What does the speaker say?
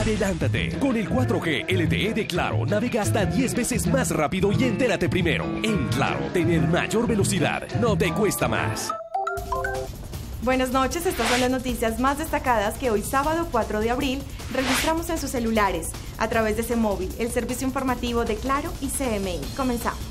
Adelántate. Con el 4G LTE de Claro, navega hasta 10 veces más rápido y entérate primero. En Claro, tener mayor velocidad no te cuesta más. Buenas noches, estas son las noticias más destacadas que hoy sábado 4 de abril registramos en sus celulares a través de CEMóvil, el servicio informativo de Claro y CMI. Comenzamos.